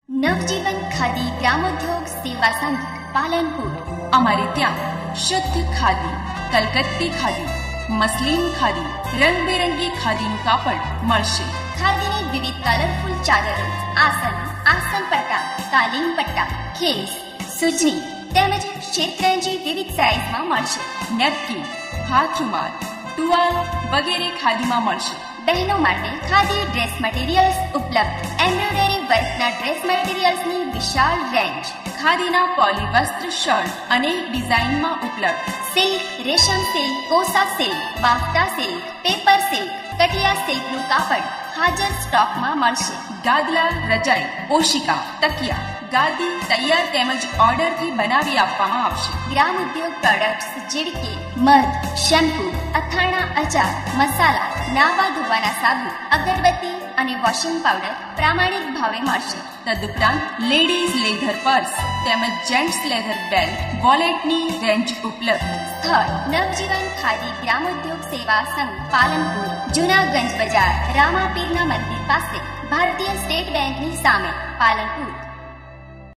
નવજીવન ખાદી ગ્રામોદ્યોગ સેવા સંઘ પાલનપુર। અમારે ત્યાં શુદ્ધ ખાદી, કલકત્તી ખાદી, મસલિન ખાદી, રંગબેરંગી ખાદીનું કાપડ મળશે। ખાદીની વિવિધ કલરફુલ ચાદરો, આસન, આસન પટ્ટા, કાલીન પટ્ટા, ખેસ, સુજની તેમજ શેતરંજી વિવિધ સાઇઝમાં મળશે। નેપકિન, હાથ રૂમાલ, ટુવાલ વગેરે ખાદીમાં મળશે। બહેનો માટે ખાદી ડ્રેસ મટીરિયલ્સ ઉપલબ્ધ। એમ્બ્રોઇડરી વર્કના ડ્રેસ મટીરિયલ્સની વિશાળ રેન્જ। ખાદીના પોલી વસ્ત્ર શર્ટ અનેક ડિઝાઇનમાં ઉપલબ્ધ। સિલ્ક, રેશમ સિલ્ક, કોસા સિલ્ક, બાફતા સિલ્ક, પેપર સિલ્ક, કટિયા સિલ્કનું કાપડ હાજર સ્ટોકમાં મળશે। ગાદલા, રજાઈ, ઓશિકા, તકિયા, ગાદી તૈયાર તેમજ ઓર્ડરથી બનાવી આપવામાં આવશે। ગ્રામ ઉદ્યોગ પ્રોડક્ટ્સ જેવી કે મધ, શેમ્પૂ, અથાણા, અચાર, મસાલા, નાવા ધોવાના સાબુ, અગરબત્તી અને વોશિંગ પાવડર પ્રામાણિક ભાવે મળશે। તદુપરાંત લેડીઝ લેધર પર્સ તેમજ જેન્ટ્સ લેધર બેલ્ટ, વોલેટની રેન્જ ઉપલબ્ધ। સ્થળ નવજીવન ખાદી ગ્રામોદ્યોગ સેવા સંઘ પાલનપુર, જૂના ગંજ બજાર, રામાપીરના મંદિર પાસે, ભારતીય સ્ટેટ બેંકની સામે, પાલનપુર।